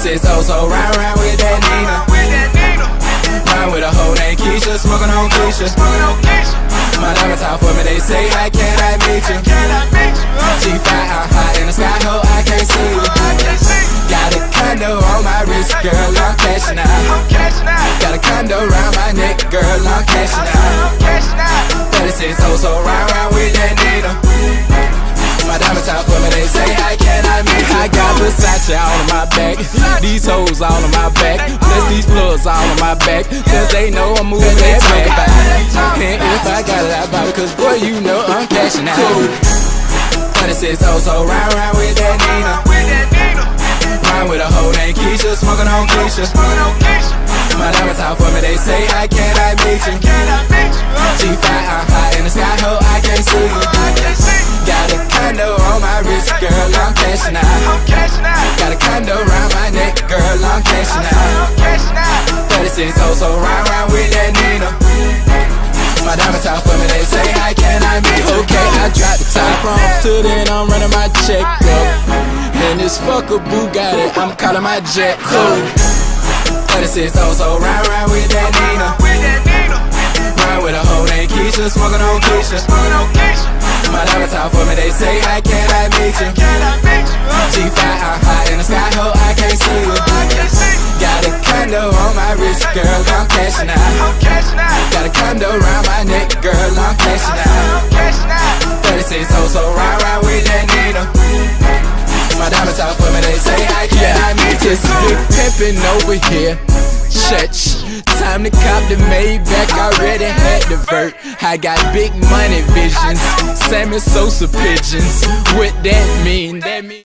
36 oh so round with that Nina. Ride with a hoe named Keisha, smoking on Keisha. My diamonds out for me, they say, how can I meet you? G5, I'm hot in the sky, ho, I can't see you. Got a condo on my wrist, girl, I'm cashing out. Got a condo around my neck, girl, I'm cashing out. 36 oh so round with that Nina. My diamonds out for me, they say, how can I meet you? I got Versace all on my back, these hoes all on my back, plus these plugs all on my back, cause they know I'm moving that back. And if I got it, I buy it, cause boy, you know I'm cashing out. 36 oh so round with that Nina. Ride with a hoe named Keisha, smoking on Keisha. My diamonds out for me, they say, how can I meet you? G5, I'm hot in the sky, ho, I can't see you. Got a condo on my wrist, girl, I'm cashing out. Got a condo around my neck, girl, I'm cashing out. 36 oh so round with that Nina. My diamonds out for me, they say, how can I meet you? Okay, I dropped the top from to then I'm running my check up. And this fucker Bugatti, I'm calling my jet code. 36 oh so round with that Nina. Ride with a hoe named Keisha, smoking on Keisha. My diamonds out for me, they say, how can I meet you? G5, I'm hot in the sky, ho, I can't see you. Got a condo on my wrist, girl, I'm cashing out. Got a condo around my neck, girl, I'm cashing out. 36 oh so round with that Nina. My diamonds out for me, they say, how can I meet you? Just big pimpin' over here, church. Time to cop the Maybach, already had the vert. I got big money visions, Sammy Sosa pigeons. What that mean?